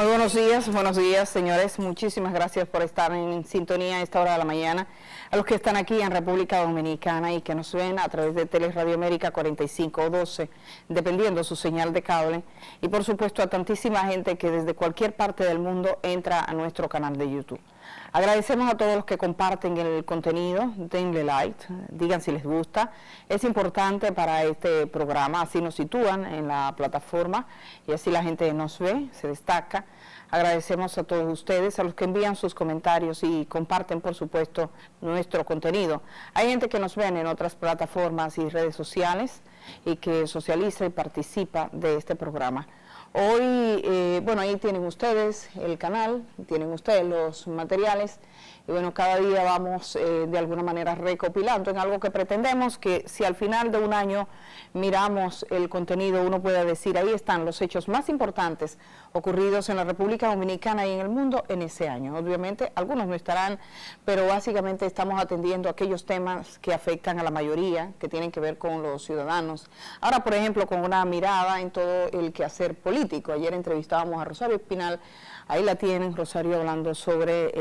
Muy buenos días, señores. Muchísimas gracias por estar en sintonía a esta hora de la mañana. A los que están aquí en República Dominicana y que nos ven a través de Teleradio América 45 o 12, dependiendo su señal de cable. Y por supuesto a tantísima gente que desde cualquier parte del mundo entra a nuestro canal de YouTube. Agradecemos a todos los que comparten el contenido, denle like, digan si les gusta. Es importante para este programa, así nos sitúan en la plataforma y así la gente nos ve, se destaca. Agradecemos a todos ustedes, a los que envían sus comentarios y comparten, por supuesto, nuestro contenido. Hay gente que nos ven en otras plataformas y redes sociales y que socializa y participa de este programa. Hoy, bueno, ahí tienen ustedes el canal, tienen ustedes los materiales y bueno, cada día vamos de alguna manera recopilando en algo que pretendemos que si al final de un año miramos el contenido uno pueda decir ahí están los hechos más importantes ocurridos en la República Dominicana y en el mundo en ese año. Obviamente algunos no estarán, pero básicamente estamos atendiendo aquellos temas que afectan a la mayoría, que tienen que ver con los ciudadanos. Ahora, por ejemplo, con una mirada en todo el quehacer político. Ayer entrevistábamos a Rosario Espinal, ahí la tienen, Rosario hablando sobre,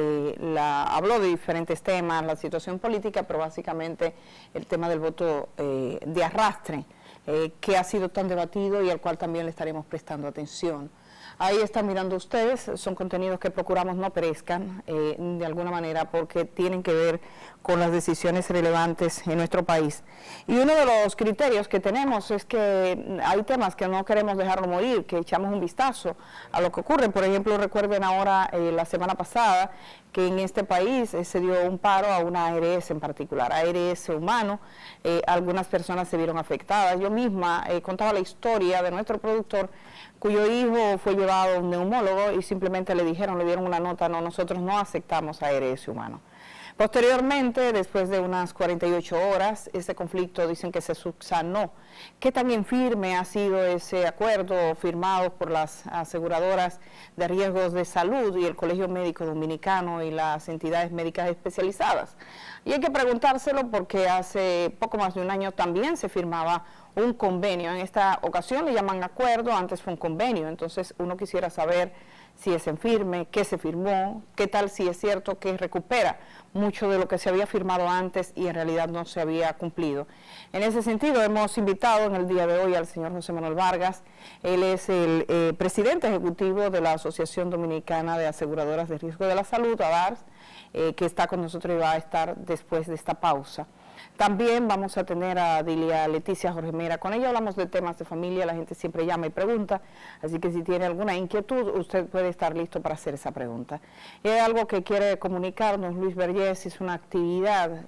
habló de diferentes temas, la situación política, pero básicamente el tema del voto de arrastre, que ha sido tan debatido y al cual también le estaremos prestando atención. Ahí están mirando ustedes, son contenidos que procuramos no perezcan de alguna manera porque tienen que ver con las decisiones relevantes en nuestro país. Y uno de los criterios que tenemos es que hay temas que no queremos dejarlo morir, que echamos un vistazo a lo que ocurre. Por ejemplo, recuerden ahora la semana pasada que en este país se dio un paro a una ARS en particular, ARS Humano. Algunas personas se vieron afectadas. Yo misma contaba la historia de nuestro productor cuyo hijo fue llevado a un neumólogo y simplemente le dieron una nota, no, nosotros no aceptamos ARS Humano. Posteriormente, después de unas 48 horas, ese conflicto dicen que se subsanó. ¿Qué tan firme ha sido ese acuerdo firmado por las aseguradoras de riesgos de salud y el Colegio Médico Dominicano y las entidades médicas especializadas? Y hay que preguntárselo porque hace poco más de un año también se firmaba un convenio. En esta ocasión le llaman acuerdo, antes fue un convenio. Entonces uno quisiera saber si es en firme, qué se firmó, qué tal si es cierto que recupera mucho de lo que se había firmado antes y en realidad no se había cumplido. En ese sentido hemos invitado en el día de hoy al señor José Manuel Vargas. Él es el presidente ejecutivo de la Asociación Dominicana de Aseguradoras de Riesgo de la Salud, ADARS, que está con nosotros y va a estar después de esta pausa. También vamos a tener a Dilia Leticia Jorge Mera. Con ella hablamos de temas de familia, la gente siempre llama y pregunta, así que si tiene alguna inquietud, usted puede estar listo para hacer esa pregunta. Y hay algo que quiere comunicarnos Luis Vergés, es una actividad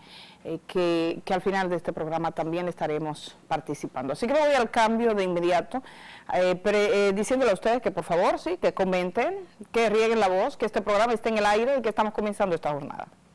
que al final de este programa también estaremos participando. Así que voy al cambio de inmediato, diciéndole a ustedes que por favor, sí, que comenten, que rieguen la voz, que este programa esté en el aire y que estamos comenzando esta jornada.